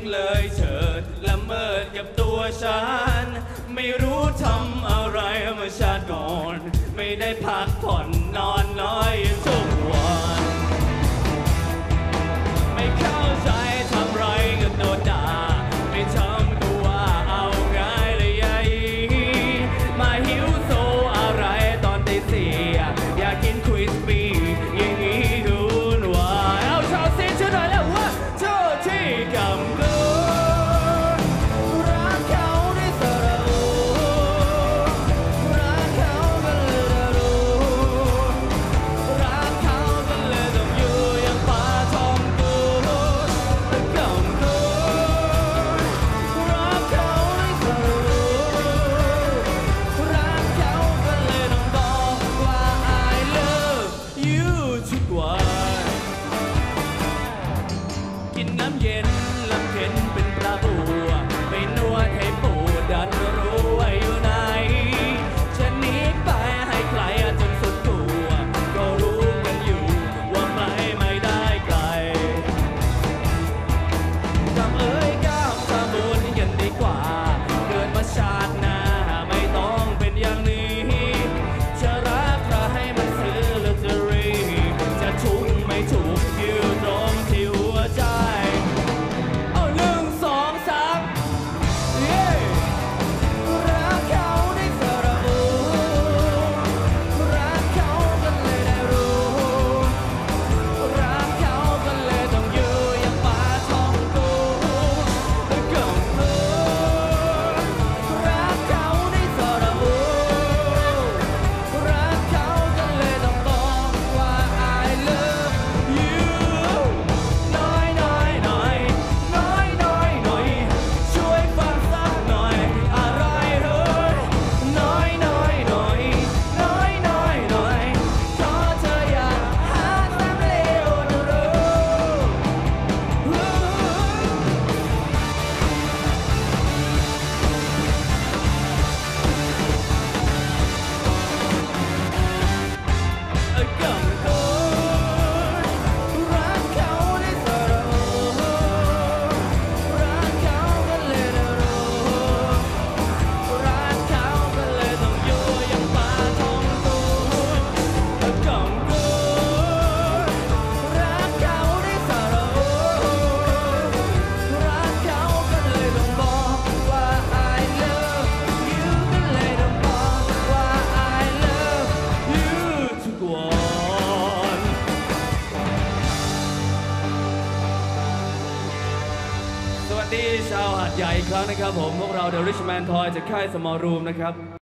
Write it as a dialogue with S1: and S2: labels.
S1: เลยเฉิดละเมิดกับตัวฉันไม่รู้ทำอะไรเมื่อชาติก่อนไม่ได้พักผ่อนนอนน้อยทุกวันไม่เข้าใจทำไรก็โดนด่าไม่ทำตัวเอาง่ายเลยยัยมาหิวโซอะไรตอนตีสี่อยากกินคริสปี้อย่างนี้ดูนวายเอาชาวซีช่วยหน่อยแล้วว่าเจ้าที่กำลังรักเขาได้สระโอรักเขากันเลยนะรู้รักเขากันเลยต้องอยู่อย่างปลาทองกูกำลังรักเขาได้สระโอรักเขากันเลยต้องบอกว่า I love you ทุกวันกินน้ำเย็นลำเค็นเป็นปลาบัวไปนวดให้ปูดันรู้ว่าอยู่ไหนจะหนีไปให้ใครจนสุดตัวก็รู้กันอยู่ว่าไม่ได้ไกลกำเอ้ยก้าวทำบุญกันดีกว่าเกิดมาชาติหน้าไม่ต้องเป็นอย่างนี้จะรักใครให้มันซื้อลอตเตอรี่จะถูกไม่ถูกอยู่ตรงที่หัวใจเอา1 2 3เย้รักเขาได้สระโอรักเขากันเลยได้รู้รักเขากันเลยต้องอยู่อย่างปลาทองกูก็รักเขาได้สระโอรักเขากันเลยต้องบอกว่า I love you น้อยช่วยฟังสักหน่อยอะไรเฮ้ยน้อยขอเธออย่าหาทางเลวนะรู้กำกูรักเขาได้สระโอรักเขากันเลยนะรู้รักเขากันเลยต้องอยู่อย่างปลาทองกูกำกูรักเขาได้สระโอรักเขากันเลยต้องบอกว่า I love you กันเลยต้องบอกว่า I love you ทุกวัน สวัสดีชาวหาดใหญ่อีกครั้งนะครับผมพวกเรา The Richman Toy จากค่าย Small Room นะครับ